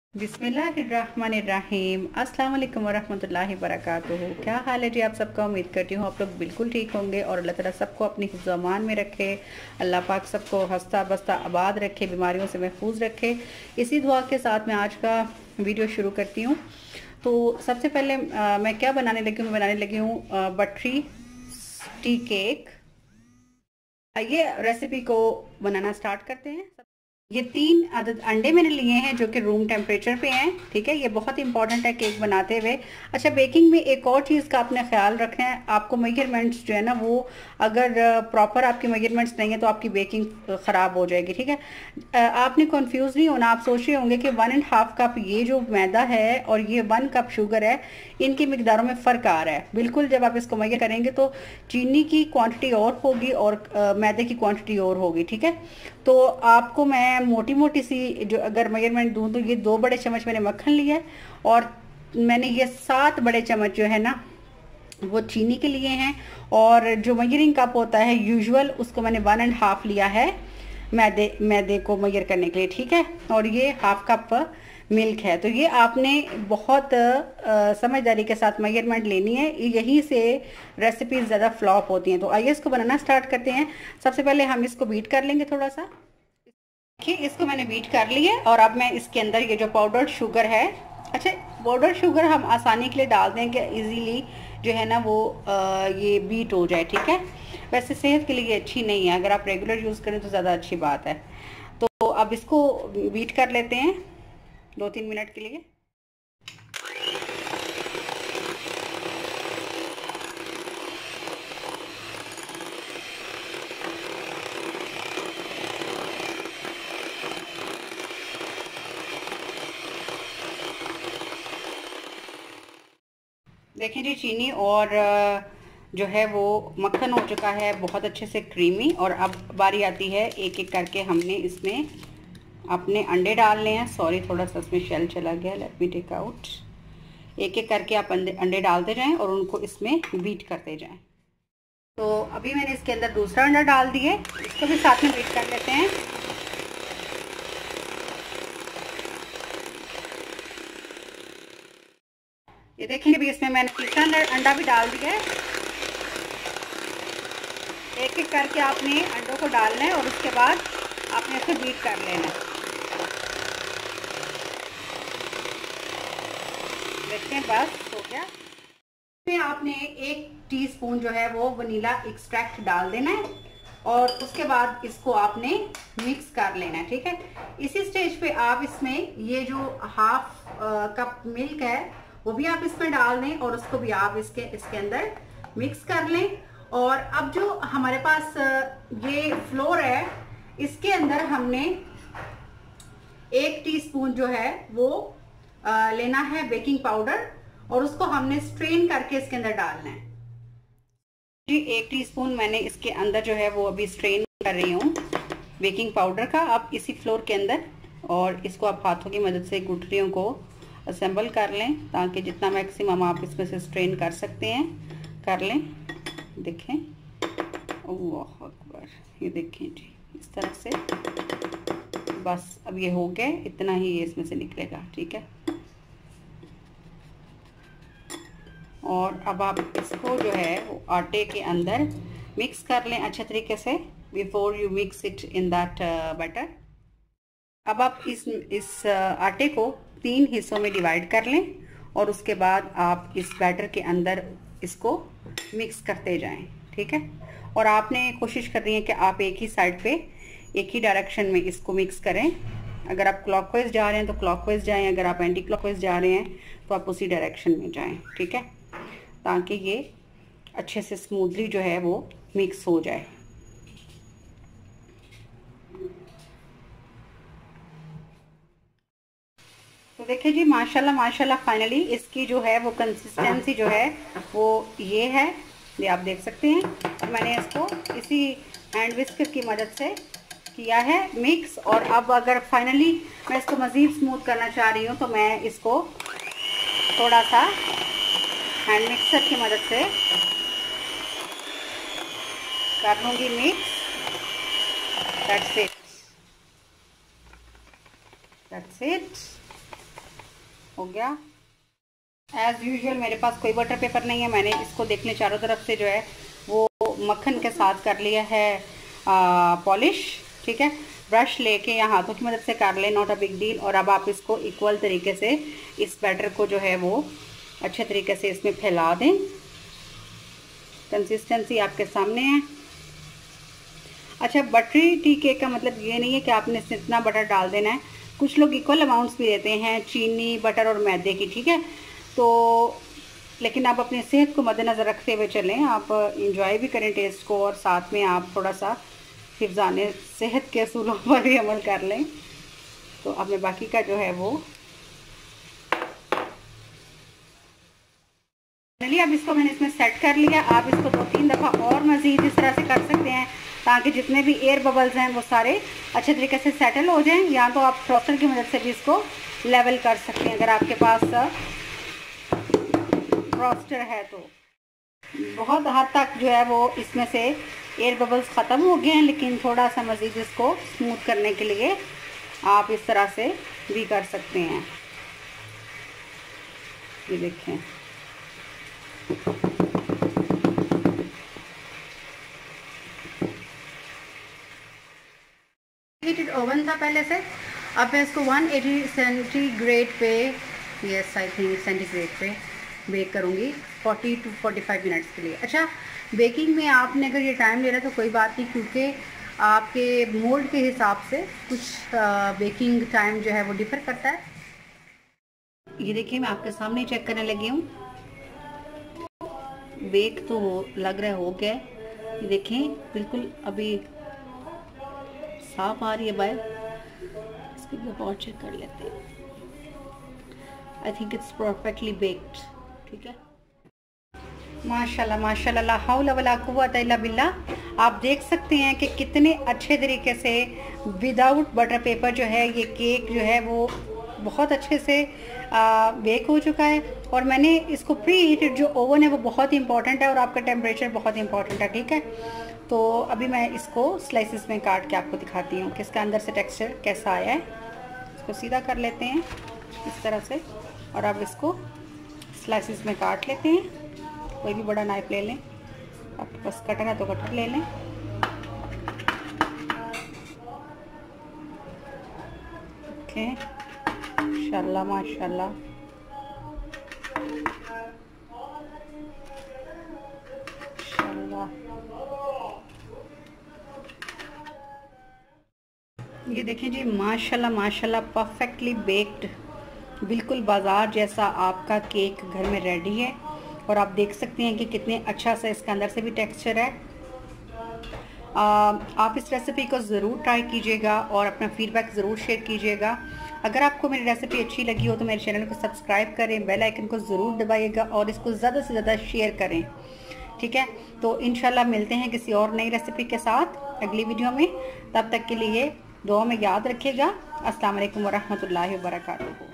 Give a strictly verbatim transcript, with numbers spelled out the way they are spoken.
बिस्मिल्लाहिर्रहमानिर्रहीम। अस्सलाम वालेकुम वरहमतुल्लाहि वबरकातुहू। क्या हाल है जी आप सबका? उम्मीद करती हूँ आप लोग बिल्कुल ठीक होंगे और अल्लाह ताला सबको अपनी हिफ्ज़ अमान में रखे। अल्लाह पाक सबको हंसता बसता आबाद रखे, बीमारियों से महफूज रखे। इसी दुआ के साथ मैं आज का वीडियो शुरू करती हूँ। तो सबसे पहले आ, मैं क्या बनाने लगी हूँ? बनाने लगी हूँ बटरी टी केक। ये रेसिपी को बनाना स्टार्ट करते हैं। ये तीन अदद अंडे मैंने लिए हैं जो कि रूम टेम्परेचर पे हैं। ठीक है, ये बहुत इंपॉर्टेंट है केक बनाते हुए। अच्छा, बेकिंग में एक और चीज़ का आपने ख्याल रखना है, आपको मेजरमेंट्स जो है ना वो अगर प्रॉपर आपकी मेजरमेंट्स नहीं है तो आपकी बेकिंग ख़राब हो जाएगी। ठीक है, आपने कंफ्यूज नहीं होना। आप सोच रहे होंगे कि वन एंड हाफ कप ये जो मैदा है और ये वन कप शुगर है, इनकी मिकदारों में फ़र्क आ रहा है। बिल्कुल, जब आप इसको मेजर करेंगे तो चीनी की क्वांटिटी और होगी और मैदे की क्वांटिटी और होगी। ठीक है, तो आपको मैं मोटी मोटी सी जो अगर मेजरमेंट दूं तो ये दो बड़े चम्मच मैंने मक्खन लिया है और मैंने ये सात बड़े चम्मच जो है ना वो चीनी के लिए हैं। और जो मेजरिंग कप होता है यूजुअल, उसको मैंने वन एंड हाफ लिया है मैदे मैदे को मेजर करने के लिए। ठीक है, और ये हाफ कप मिल्क है। तो ये आपने बहुत आ, समझदारी के साथ मेजरमेंट लेनी है, यहीं से रेसिपीज ज़्यादा फ्लॉप होती हैं। तो आइए इसको बनाना स्टार्ट करते हैं। सबसे पहले हम इसको बीट कर लेंगे थोड़ा सा। देखिए, इसको मैंने बीट कर लिया है और अब मैं इसके अंदर ये जो पाउडर्ड शुगर है, अच्छा पाउडर शुगर हम आसानी के लिए डाल दें कि इजीली जो है ना वो आ, ये बीट हो जाए। ठीक है, वैसे सेहत के लिए अच्छी नहीं है, अगर आप रेगुलर यूज़ करें तो ज़्यादा अच्छी बात है। तो अब इसको बीट कर लेते हैं दो तीन मिनट के लिए। देखें जी, चीनी और जो है वो मक्खन हो चुका है बहुत अच्छे से क्रीमी। और अब बारी आती है एक एक करके हमने इसमें अपने अंडे डालने हैं। सॉरी, थोड़ा सा इसमें शेल चला गया, लेट मी टेक आउट। एक एक करके आप अंडे अंडे डालते जाएं और उनको इसमें बीट करते जाएं। तो अभी मैंने इसके अंदर दूसरा अंडा डाल दिए, इसको भी साथ में बीट कर लेते हैं। ये देखिए, अभी इसमें मैंने तीसरा अंडा भी डाल दिया है। एक एक करके आपने अंडों को डालना है और उसके बाद आपने इसको बीट कर लेना है। देखते बस हो गया। इसमें आपने एक टीस्पून जो है वो वनीला एक्सट्रैक्ट डाल देना है और उसके बाद इसको आपने मिक्स कर लेना है। ठीक है, इसी स्टेज पे आप इसमें ये जो हाफ कप मिल्क है वो भी आप इसमें डाल दें और उसको भी आप इसके इसके अंदर मिक्स कर लें। और अब जो हमारे पास ये फ्लोर है, इसके अंदर हमने एक टीस्पून जो है वो आ, लेना है बेकिंग पाउडर और उसको हमने स्ट्रेन करके इसके अंदर डालना है। जी, एक टीस्पून मैंने इसके अंदर जो है वो अभी स्ट्रेन कर रही हूँ बेकिंग पाउडर का। आप इसी फ्लोर के अंदर और इसको आप हाथों की मदद से गुठलियों को असेंबल कर लें ताकि जितना मैक्सिमम आप इसमें से स्ट्रेन कर सकते हैं कर लें। देखें, अल्लाह अकबर, ये देखें जी, इस तरह से बस अब ये हो गया, इतना ही ये इसमें से निकलेगा। ठीक है, और अब आप इसको जो है वो आटे के अंदर मिक्स कर लें अच्छे तरीके से before you mix it in that batter. अब आप इस इस आटे को तीन हिस्सों में डिवाइड कर लें और उसके बाद आप इस बैटर के अंदर इसको मिक्स करते जाएं। ठीक है, और आपने कोशिश करनी है कि आप एक ही साइड पे एक ही डायरेक्शन में इसको मिक्स करें। अगर आप क्लॉकवाइज जा रहे हैं तो क्लॉकवाइज जाएं, अगर आप एंटी क्लॉकवाइज जा रहे हैं तो आप उसी डायरेक्शन में जाएं। ठीक है, ताकि ये अच्छे से स्मूथली जो है वो मिक्स हो जाए। तो देखिए जी, माशाल्लाह माशाल्लाह फाइनली इसकी जो है वो कंसिस्टेंसी जो है वो ये है, ये आप देख सकते हैं। और मैंने इसको इसी हैंड विस्कर की मदद से किया है मिक्स। और अब अगर फाइनली मैं इसको मज़ीद स्मूथ करना चाह रही हूँ तो मैं इसको थोड़ा सा हैंड मिक्सर की मदद से कर लूँगी mix. That's it that's it हो गया। एज़ यूजुअल मेरे पास कोई बटर पेपर नहीं है, मैंने इसको देखने चारों तरफ से जो है वो मक्खन के साथ कर लिया है पॉलिश। ठीक है, ब्रश लेके या हाथों की मदद से कर ले, नॉट अ बिग डील। और अब आप इसको इक्वल तरीके से इस बैटर को जो है वो अच्छे तरीके से इसमें फैला दें। कंसिस्टेंसी आपके सामने है। अच्छा, बटरी टी केक का मतलब ये नहीं है कि आपने इसमें इतना बटर डाल देना है, कुछ लोग इक्वल अमाउंट्स भी देते हैं चीनी, बटर और मैदे की। ठीक है, तो लेकिन आप अपनी सेहत को मद्देनज़र रखते हुए चलें, आप इंजॉय भी करें टेस्ट को और साथ में आप थोड़ा सा हिफ्ज़ाने सेहत के असूलों पर भी अमल कर लें। तो अब मैं बाकी का जो है वो फाइनली अब इसको मैंने इसमें सेट कर लिया। आप इसको दो तीन दफ़ा और मज़ीद इस तरह से कर सकते हैं ताकि जितने भी एयर बबल्स हैं वो सारे अच्छे तरीके से सेटल हो जाएं। या तो आप फ्रॉस्टर की मदद से भी इसको लेवल कर सकते हैं अगर आपके पास फ्रॉस्टर है तो। बहुत हद तक जो है वो इसमें से एयर बबल्स ख़त्म हो गए हैं, लेकिन थोड़ा सा मज़ीद इसको स्मूथ करने के लिए आप इस तरह से भी कर सकते हैं। ये देखें, हीटेड ओवन था पहले से। अब मैं इसको एक सौ अस्सी सेंटीग्रेड पे, यस आई थिंक सेंटीग्रेड पे बेक करूँगी चालीस टू पैंतालीस मिनट्स के लिए। अच्छा, बेकिंग में आपने अगर ये टाइम ले रहा है तो कोई बात नहीं, क्योंकि आपके मोल्ड के हिसाब से कुछ बेकिंग टाइम जो है वो डिफ़र करता है। ये देखिए, मैं आपके सामने चेक करने लगी हूँ। बेक तो लग रहा है हो गया है। ये देखें, बिल्कुल अभी साफ आ रही है बाहर। इसको भी और चेक कर लेते हैं। I think it's perfectly baked. ठीक है, माशाल्लाह माशाल्लाह, ला हौला वला कुव्वता इल्ला बिल्लाह। आप देख सकते हैं कि कितने अच्छे तरीके से विदाउट बटर पेपर जो है ये केक जो है वो बहुत अच्छे से आ, बेक हो चुका है। और मैंने इसको प्री हीटेड जो ओवन है वो बहुत ही इंपॉर्टेंट है और आपका टेम्परेचर बहुत इंपॉर्टेंट है। ठीक है, तो अभी मैं इसको स्लाइसिस में काट के आपको दिखाती हूँ कि इसका अंदर से टेक्सचर कैसा आया है। इसको सीधा कर लेते हैं इस तरह से और अब इसको स्लाइसिस में काट लेते हैं। कोई भी बड़ा नाइफ ले लें, आपके पास कटर है तो कटर ले लें। ओके, माशाल्लाह माशाल्लाह, माशाल्लाह। ये देखें जी, माशाल्लाह माशाल्लाह, परफेक्टली बेक्ड, बिल्कुल बाज़ार जैसा आपका केक घर में रेडी है। और आप देख सकते हैं कि कितने अच्छा सा इसके अंदर से भी टेक्सचर है। आ, आप इस रेसिपी को ज़रूर ट्राई कीजिएगा और अपना फीडबैक ज़रूर शेयर कीजिएगा। अगर आपको मेरी रेसिपी अच्छी लगी हो तो मेरे चैनल को सब्सक्राइब करें, बेल आइकन को ज़रूर दबाइएगा और इसको ज़्यादा से ज़्यादा शेयर करें। ठीक है, तो इंशाल्लाह मिलते हैं किसी और नई रेसिपी के साथ अगली वीडियो में। तब तक के लिए दुआ में याद रखिएगा। अस्सलाम वालेकुम व रहमतुल्लाहि व बरकातुहू।